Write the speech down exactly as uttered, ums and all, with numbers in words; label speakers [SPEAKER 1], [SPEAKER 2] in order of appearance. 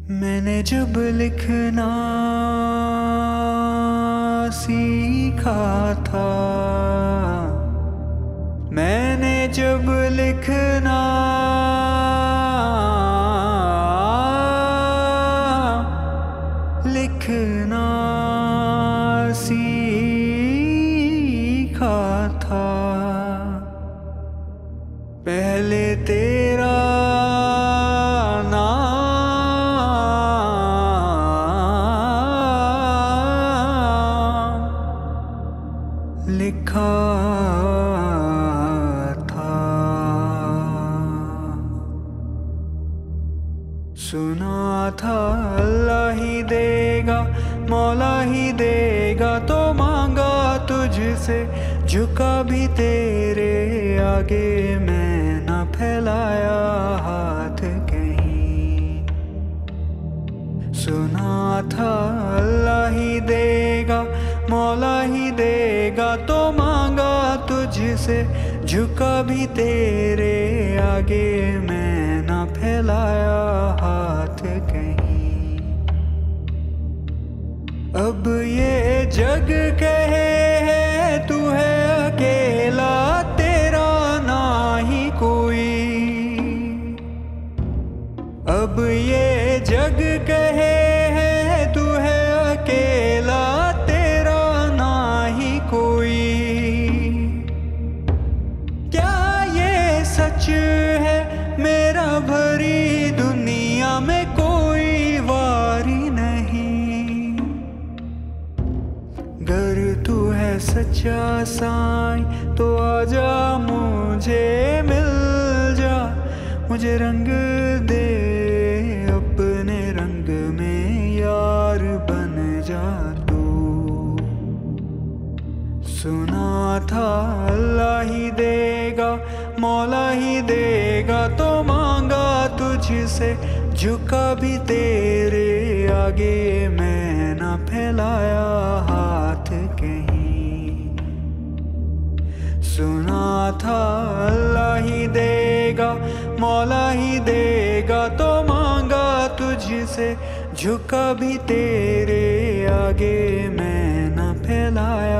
[SPEAKER 1] मैंने जब लिखना सीखा था, मैंने जब लिखना लिखना सीखा था, पहले तेरा लिखा था। सुना था अल्लाह ही देगा, मौला ही देगा, तो मांगा तुझसे, झुका भी तेरे आगे, मैं न फैलाया हाथ कहीं। सुना था अल्लाह ही देगा, मौला ही देगा, तो मांगा तुझसे, झुका भी तेरे आगे, मैं न फैलाया हाथ कहीं। अब ये जग कहे है तू है अकेला, तेरा ना ही कोई। अब ये जग कहे है तू है अकेला, तेरा ना ही कोई। क्या ये सच है मेरा भरी दुनिया में कोई वारी नहीं। गर तू है सच्चा साईं तो आजा मुझे मिल जा, मुझे रंग दे अपने रंग में, यार बन जा तू। सुना था अल्लाह ही देगा, मौला ही देगा, तो मांगा तुझसे, झुका भी तेरे आगे, मैं न फैलाया हाथ कहीं। सुना था अल्लाह ही देगा, मौला ही देगा, तो मांगा तुझसे, झुका भी तेरे आगे, मैं न फैलाया